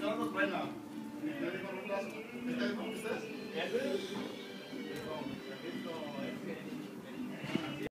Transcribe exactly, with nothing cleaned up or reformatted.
no truena. ¿Ya dijo Douglas? ¿Está bien con ustedes?